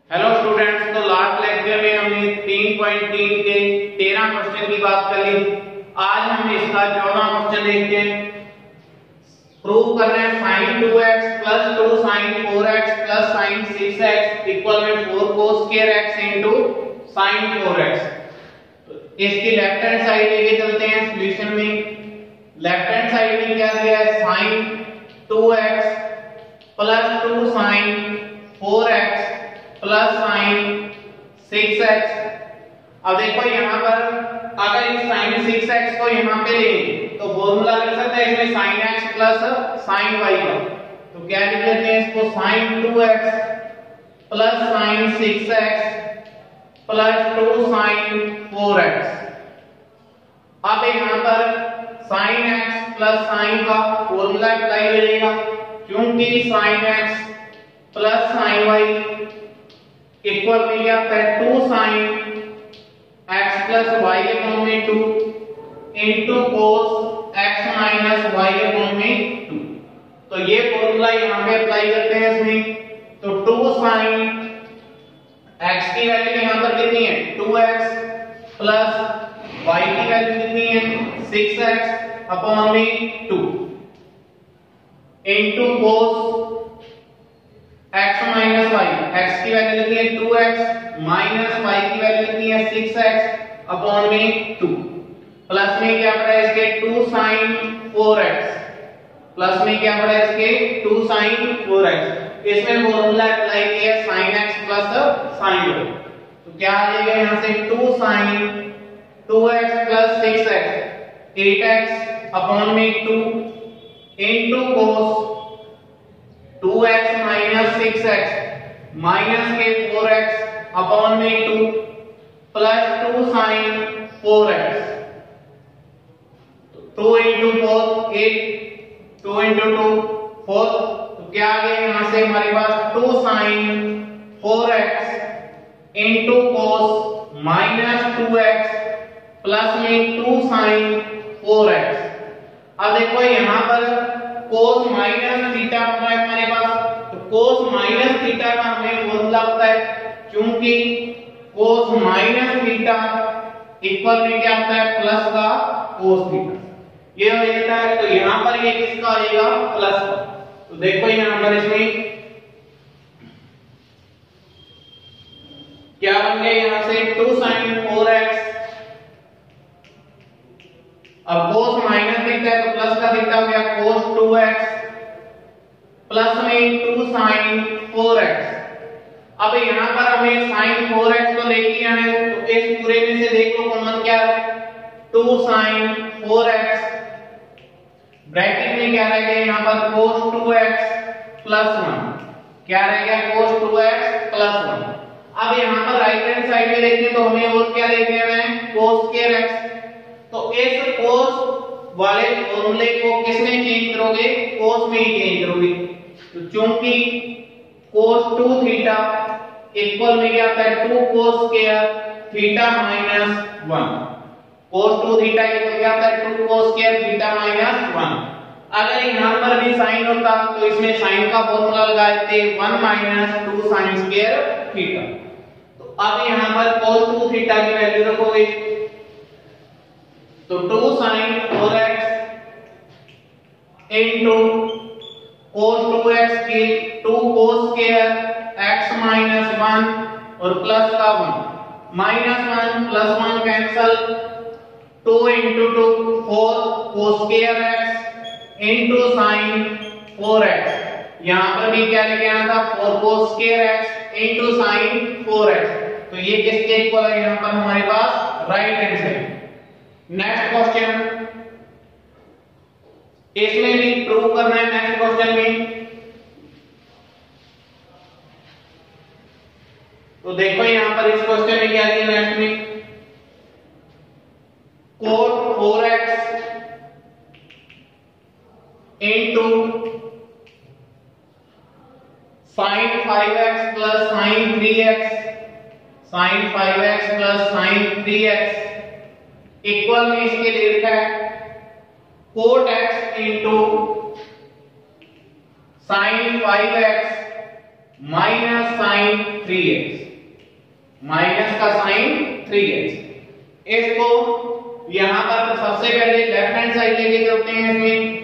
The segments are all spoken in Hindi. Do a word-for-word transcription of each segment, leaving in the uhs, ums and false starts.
हेलो स्टूडेंट्स, तो लास्ट लेक्चर में हमने तीन पॉइंट तीन के तेरह क्वेश्चन की बात कर ली। आज हम इसका चौदह क्वेश्चन देखते हैं। प्रूव करना है sin two x plus two sin four x plus sin six x equal में four cos square x into sin four x. इसकी लेफ्ट हैंड साइड लेके चलते हैं सॉल्यूशन में। लेफ्ट हैंड साइड में क्या दिया है, sin two x plus two sin four x plus sin six x. अब देखो यहाँ पर अगर इस साइन सिक्स एक्स को यहाँ पे लें तो फॉर्मूला लिख सकते हैं इसमें sin x plus sin y का। तो क्या लिख लेते हैं इसको, sin two x plus sin six x plus two sin four x. अब यहाँ पर साइन एक्स प्लस साइन का फॉर्मूला अप्लाई करेगा, क्योंकि sin x plus sin y equal में क्या आता है, two sin x plus y upon में two into cos x minus y upon में टू। तो ये फॉर्मूला यहाँ पे अप्लाई करते हैं इसमें। तो टू साइन एक्स की वैल्यू यहाँ पर कितनी है, टू एक्स प्लस वाई की वैल्यू कितनी है, सिक्स एक्स अपॉन में two into cos x minus y. x की वैल्यू कितनी है, टू एक्स माइनस y की वैल्यू कितनी है, सिक्स एक्स अपॉन में टू। प्लस में क्या पड़ा है इसके, two sin four x. Plus में क्या पड़ा है इसके, टू sin फोर एक्स। इसमें फॉर्मूला अप्लाई किया sin x plus sin y। तो क्या आ जाएगा यहां से, two sin two x plus six x eight x upon में two into cos two x minus six x minus के फोर एक्स अपॉन में two plus two sin four x. Two into four eight, two into two four. तो क्या आ गया यहां से हमारे पास, two sin four x into cos minus two x plus में टू साइन फोर एक्स। अब देखो यहाँ पर cos माइनस थीटा होता है हमारे पास। तो cos माइनस थीटा का हमें फॉर्मूला होता है, क्योंकि cos माइनस थीटा इक्वल में क्या होता है, प्लस का cos थीटा। ये हो जाता है। तो यहां पर ये किसका आएगा, प्लस का। तो देखो यहां पर इसमें क्या बन गया यहां से, टू साइन फोर एक्स। अब cos माइनस थीटा है तो प्लस का थीटा हो गया cos टू एक्स प्लस में टू sin फोर एक्स। अब यहां पर हमें sin फोर एक्स को लेके आना है। तो इस पूरे में से देख लो कॉमन क्या है, two sin four x bracket में क्या रह गया यहाँ पर, cos two x plus one. क्या रह गया, cos two x plus one. अब यहाँ पर राइट हैंड साइड में देखें तो हमें और क्या देखने में है, cos स्क्वायर x। तो इस cos वाले फॉर्मूले को किसमें चेंज करोगे, cos में ही चेंज करोगे। तो चूंकि cos टू थीटा इक्वल में क्या आता है, two cos square theta minus one. cos two theta equal क्या आता है, two cos square theta minus one. अगर यहां पर भी sin होता तो इसमें sin का फॉर्मूला लगा देते, one minus two sin square theta. तो अब यहां पर cos टू थीटा की वैल्यू रखोगे, तो two sin four x into cos two x की two cos square x minus one और प्लस का one, minus one plus one cancel, two into two four cos square x into sin four x. यहां पर भी क्या लेके आना था, four cos square x into sin four x. तो ये किसके इक्वल है, यहां पर हमारे पास right hand side. Next question, इसमें भी प्रूव करना है। नेक्स्ट क्वेश्चन में तो देखो यहां पर इस क्वेश्चन में क्या दिया, नेक्स्ट में cos four x into sin five x plus sin three x, sin five x plus sin three x equal में इसके लिए लिखा है cot x into sin five x minus sin three x, minus का साइन थ्री एक्स। इसको यहां पर सबसे पहले लेफ्ट हैंड साइड लेके चलते हैं। इसमें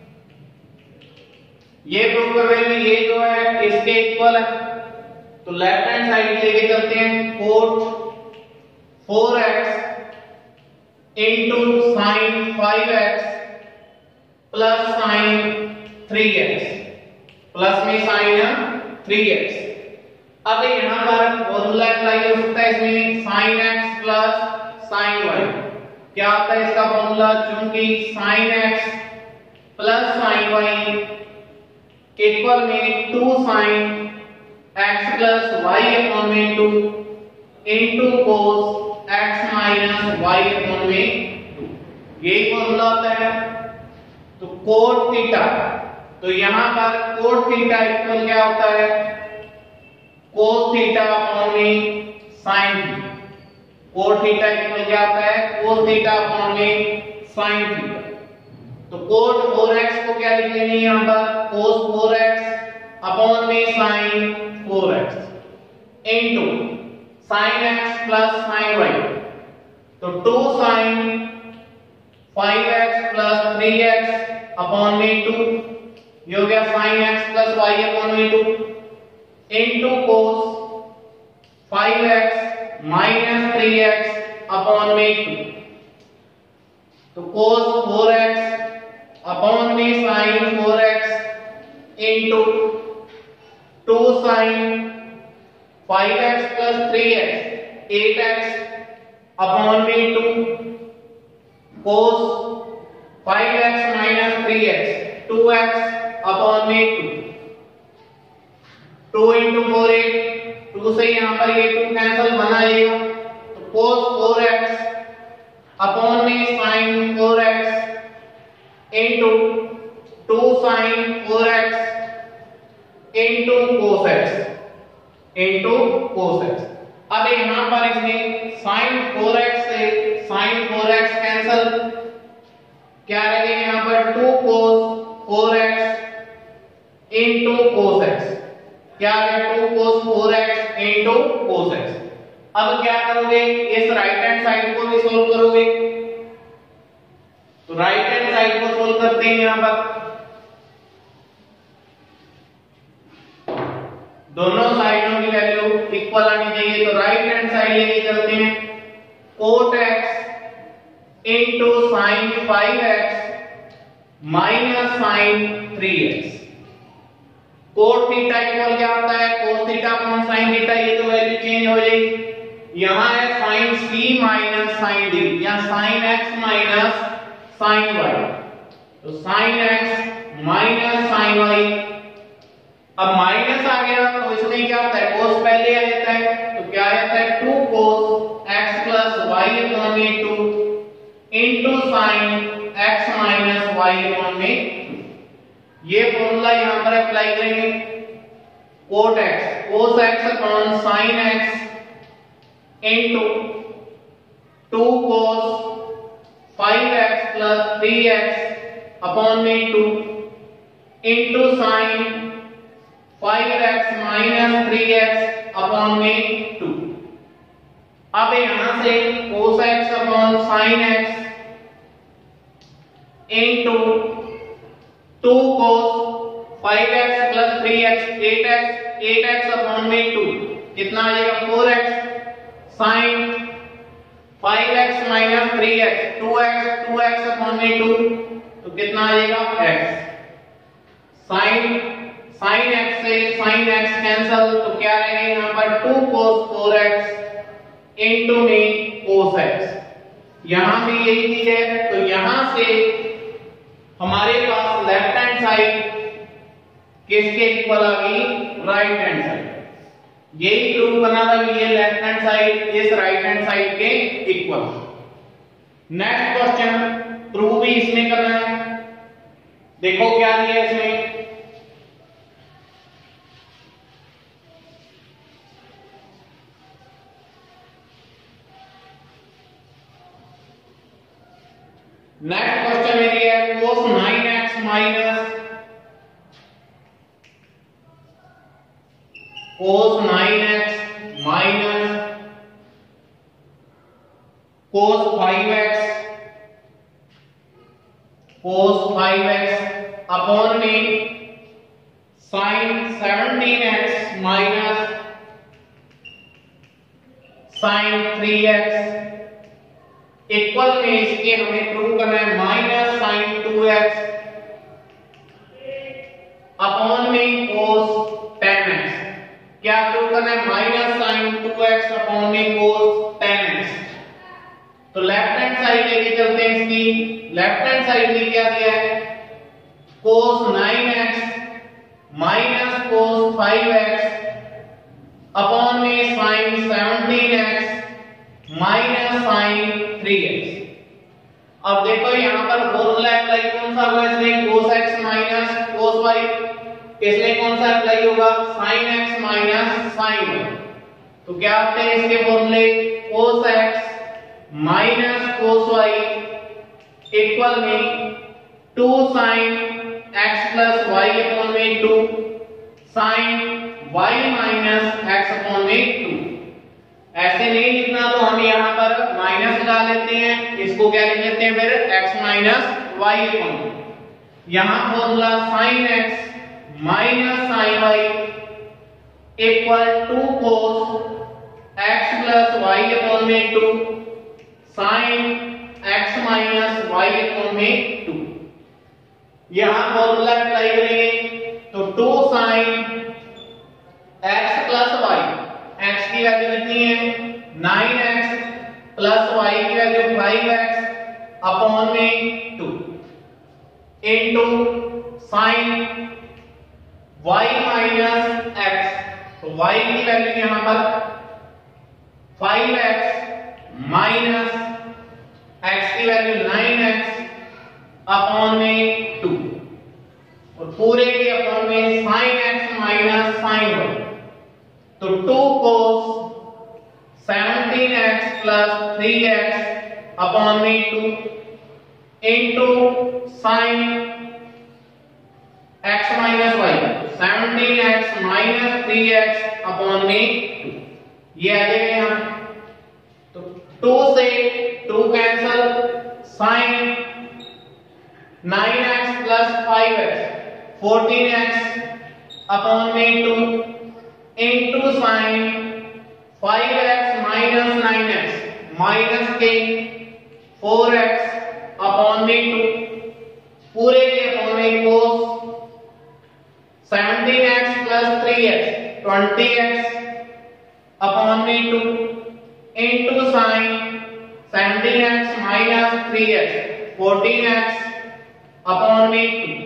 ये प्रूव कर रहे हैं ये जो है इसके इक्वल है, तो लेफ्ट हैंड साइड लेके चलते हैं। Cot four x into sin five x plus sin three x, plus में साइन थ्री एक्स। अब यहां पर फॉर्मूला अप्लाई हो सकता है इसमें, sin x plus sin y. क्या आता है इसका फॉर्मूला? चूंकि sin x plus sin y equal में two sin x plus y upon में two into cos x minus y upon में टू, यही फॉर्मूला होता है। तो कोट थीटा, तो यहां पर कोट थीटा इक्वल क्या होता है? कोस थीटा अपॉन में sin theta. Cot theta equal क्या होता है? कोस थीटा अपॉन में साइन थीटा। तो कोट फोर एक्स को क्या लिख लेंगे यहां पर? कोस फोर एक्स अपॉन में sin four x into sin x plus sin y, तो two sin five x plus three x upon में टू, ये हो गया sin x plus y upon में two into cos five x minus three x upon में टू, तो कोस फोर एक्स अपॉन में sin four x into two sin five x plus three x eight x upon में two cos five x minus three x two x upon में two, two into four eight, two से यहां पर ये टू कैंसिल बनाएगा, तो कोस फोर एक्स अपॉन में sin four x into two sin four x into cos x into cos x. अब यहां पर इसमें साइन फोर एक्स से साइन फोर एक्स कैंसिल, क्या रहेगा यहां पर? Two cos four x into cos x, क्या है? Two cos four x into cos x. अब क्या करोगे? इस राइट हैंड साइड को भी सोल्व करोगे, तो राइट हैंड साइड को सोल्व करते हैं। यहां पर दोनों साइडों की वैल्यू इक्वल आनी चाहिए, तो राइट हैंड साइड लेके चलते हैं। Cot x into sin five x minus sin three x. Cot theta equal क्या होता है? Cos theta upon sin theta, ये तो वैल्यू चेंज हो जाएगी। यहां है sin c minus sin d, या sin x minus sin y, तो sin x minus sin y. अब माइनस आ गया तो इसमें क्या होता है? कोस पहले आ जाता है, तो क्या आ जाता है? Two cos x plus y upon में two into sin x minus y upon में टू। ये फॉर्मूला यहां पर अप्लाई करेंगे। Cot x cos x upon sin x into two cos five x plus three x upon में two into sin five x minus three x upon में टू। अब यहां से cos x अपॉन sin x इनटू two cos five x plus three x eight x eight x upon में टू, कितना आ जाएगा? Four x sin five x minus three x two x two x upon में टू, तो कितना आ जाएगा? x sin sin x से sin x कैंसिल, तो क्या रहेगा यहां पर? Two cos four x into में cos x। यहां भी यही चीज है, तो यहां से हमारे पास लेफ्ट हैंड साइड किसके इक्वल आ गई? Right hand side. यही प्रूव करना था कि ये लेफ्ट हैंड साइड इस राइट हैंड साइड के इक्वल। नेक्स्ट क्वेश्चन प्रूव भी इसमें करना है। देखो क्या दिया इसमें, नेक्स्ट क्वेश्चन में दिया है cos nine x minus cos nine x minus cos five x cos five x upon में sin seventeen x minus sin three x equal में इसके हमें प्रूव करना है minus sin two x upon में cos टेन एक्स। क्या प्रूव करना है? Minus sin two x upon में cos टेन एक्स। तो लेफ्ट हैंड साइड लेके चलते हैं इसकी। लेफ्ट हैंड साइड में क्या दिया है? cos nine x minus cos five x upon में sin seventeen x minus sin three x. अब देखो यहां पर फॉर्मूला अप्लाई कौन सा होगा? इसलिए cos x minus cos y, इसलिए कौन सा अप्लाई होगा? sin x minus sin y। तो क्या आते हैं इसके फॉर्मूले? cos x minus cos y equal में two sin x plus y upon में two sin y minus x upon में टू। ऐसे नहीं लिखना तो हम यहाँ पर माइनस लगा लेते हैं, इसको क्या लिख लेते हैं फिर? x minus y upon. यहाँ formula sin x minus sin y equal two cos x plus y upon में two sin x minus y upon में टू। यहाँ फॉर्मूला अप्लाई करेंगे तो two sin x plus y, x की वैल्यू कितनी है? नाइन एक्स प्लस y की वैल्यू फाइव एक्स अपॉन में two into sin y minus x। तो y की वैल्यू यहां पर फाइव एक्स माइनस x की वैल्यू नाइन एक्स अपॉन में टू और पूरे के अपॉन में sin x minus sin y। तो two cos seventeen x plus three x upon में two into sin x minus y, seventeen x minus three x upon में टू। ये आ जाएगा यहां। तो टू से two cancel, sin nine x plus five x fourteen x upon में two into sin five x minus nine x minus के फोर एक्स अपॉन में टू पूरे के अपॉन में cos seventeen x plus three x twenty x upon में two into sin seventeen x minus three x fourteen x upon में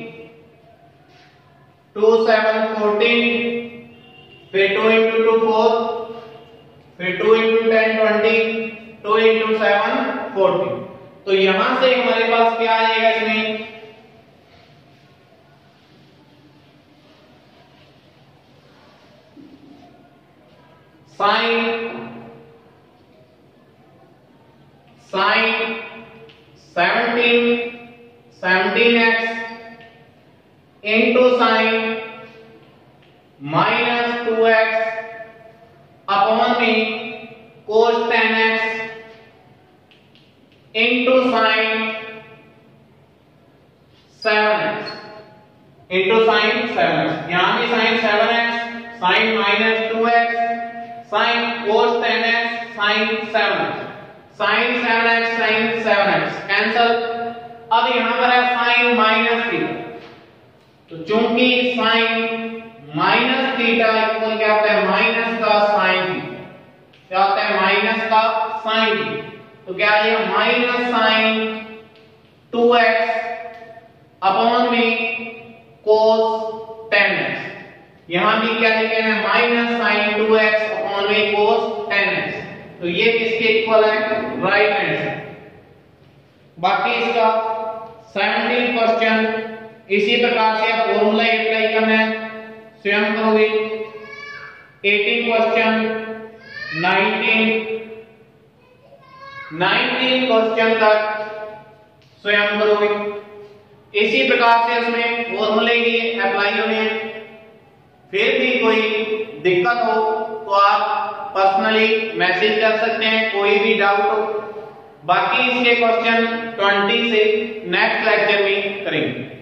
टू टू सेवन फोर्टीन, फिर टू इंटू टू फोर, फिर two into ten twenty, two into seven fourteen. तो यहां से हमारे पास क्या आ जाएगा? इसमें sin sin seventeen seventeen x into sin minus two x upon में cos ten x into sin seven x into sin seven x. यहां भी sin seven x sin minus two x sin cos ten x sin seven x sin seven x sin seven x cancel. अब यहां पर है sin माइनस थीटा। तो चूंकि sin माइनस थीटा इक्वल क्या होता है? माइनस का sin थीटा। क्या होता है? माइनस का sin थीटा। तो क्या है? Minus sin two x upon में cos टेन एक्स। यहां भी क्या लिखे हैं? Minus sin two x upon में cos टेन एक्स। तो ये किसके इक्वल है? Right hand side. बाकी इसका सेवनटीन क्वेश्चन इसी प्रकार से फॉर्मूला अप्लाई करना है, स्वयं करोगे। Eighteen question, nineteen nineteen question तक स्वयं करोगे। इसी प्रकार से इसमें फॉर्मूले की अप्लाई होने हैं। फिर भी कोई दिक्कत हो तो आप पर्सनली मैसेज कर सकते हैं, कोई भी डाउट हो। बाकी इसके क्वेश्चन बीस से नेक्स्ट लेक्चर में करेंगे।